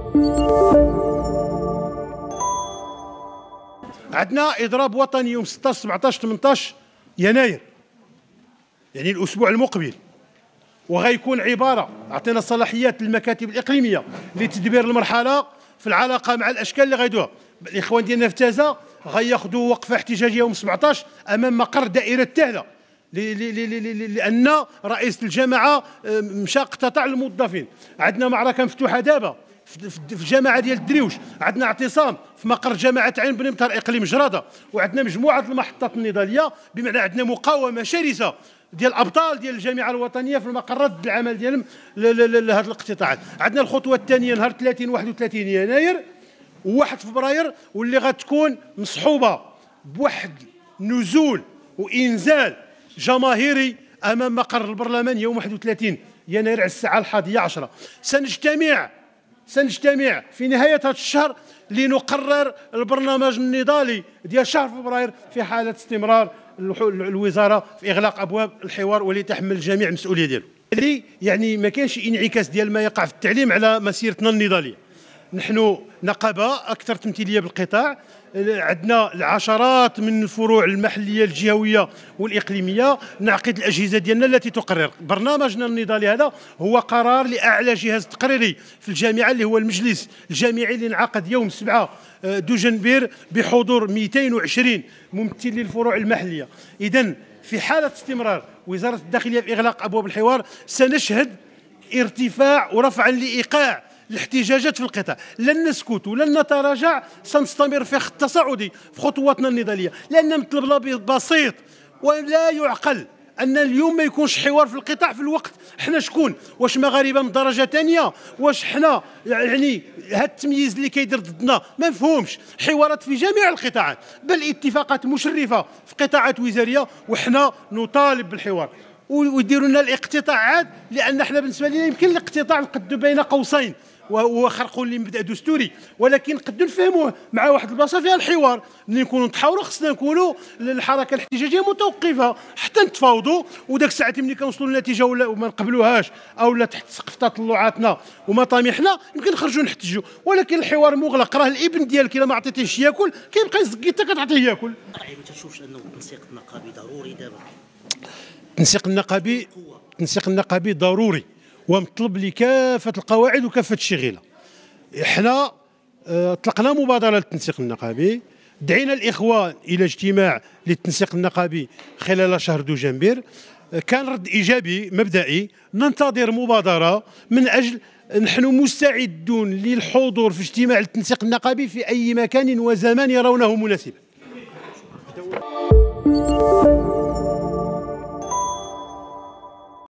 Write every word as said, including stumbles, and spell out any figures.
عندنا اضراب وطني يوم ستطاش سبعطاش ثمنطاش يناير، يعني الاسبوع المقبل، وغيكون عباره عطينا صلاحيات للمكاتب الاقليميه لتدبير المرحله في العلاقه مع الاشكال اللي غيدوها. الاخوان ديالنا في تازه غياخذوا وقفه احتجاجيه يوم سبعطاش امام مقر دائره تهله، لان رئيس الجماعه مشى اقتطع الموظفين. عندنا معركه مفتوحه دابا في الجماعه ديال الدريوش، عندنا اعتصام في مقر جماعه عين بن مطهر اقليم جراده، وعندنا مجموعه المحطات النضاليه، بمعنى عندنا مقاومه شرسه ديال الابطال ديال الجامعه الوطنيه في المقرات العمل ديالهم لهذه الاقتطاعات. عندنا الخطوه الثانيه نهار ثلاثين واحد وثلاثين يناير وواحد فبراير، واللي غتكون مصحوبه بواحد نزول وانزال جماهيري امام مقر البرلمان يوم واحد وثلاثين يناير على الساعه الحادية عشرة. سنجتمع سنجتمع في نهايه هذا الشهر لنقرر البرنامج النضالي ديال شهر فبراير في حاله استمرار الوزاره في اغلاق ابواب الحوار ولتحمل الجميع المسؤوليه ديالو. يعني ما كاينش انعكاس ديال ما يقع في التعليم على مسيرتنا النضاليه. نحن نقابه اكثر تمثيليه بالقطاع، عندنا العشرات من الفروع المحليه الجهويه والاقليميه، نعقد الاجهزه ديالنا التي تقرر. برنامجنا النضالي هذا هو قرار لاعلى جهاز تقريري في الجامعه اللي هو المجلس الجامعي اللي انعقد يوم سبعة دجنبير بحضور مئتين وعشرين ممثل للفروع المحليه. اذا في حاله استمرار وزاره الداخليه في اغلاق ابواب الحوار سنشهد ارتفاع ورفعا لايقاع الاحتجاجات في القطاع. لن نسكت ولن نتراجع، سنستمر في خط تصاعدي في خطواتنا النضاليه، لان مطلب بسيط ولا يعقل ان اليوم ما يكونش حوار في القطاع في الوقت حنا شكون؟ واش مغاربه من درجه ثانيه؟ واش حنا يعني هذا التمييز اللي كيدير ضدنا ما مفهومش؟ حوارات في جميع القطاعات، بل اتفاقات مشرفه في قطاعات وزاريه، وحنا نطالب بالحوار ويديروا لنا الاقتطاعات، لان حنا بالنسبه لنا يمكن الاقتطاع نقدو بين قوسين وهو خرق لمبدا دستوري، ولكن نقدروا نفهموه مع واحد البلاصه فيها الحوار. ملي نكونوا نتحاوروا خصنا نكونوا الحركه الاحتجاجيه متوقفه حتى نتفاوضوا، وداك الساعات ملي كنوصلوا لنتيجه وما نقبلوهاش او لا تحت سقف تطلعاتنا ومطامحنا يمكن نخرجوا نحتجوا، ولكن الحوار مغلق. راه الابن ديالك الا ما عطيتيهش ياكل كيبقى يزكي حتى كتعطيه ياكل. ما تشوفش انه التنسيق النقابي ضروري دابا؟ التنسيق النقابي التنسيق النقابي ضروري ومطلب لكافه القواعد وكافه الشغيله. احنا اطلقنا مبادره للتنسيق النقابي، دعينا الاخوان الى اجتماع للتنسيق النقابي خلال شهر دجنبير، كان رد ايجابي مبدئي. ننتظر مبادره من اجل نحن مستعدون للحضور في اجتماع التنسيق النقابي في اي مكان وزمان يرونه مناسبا.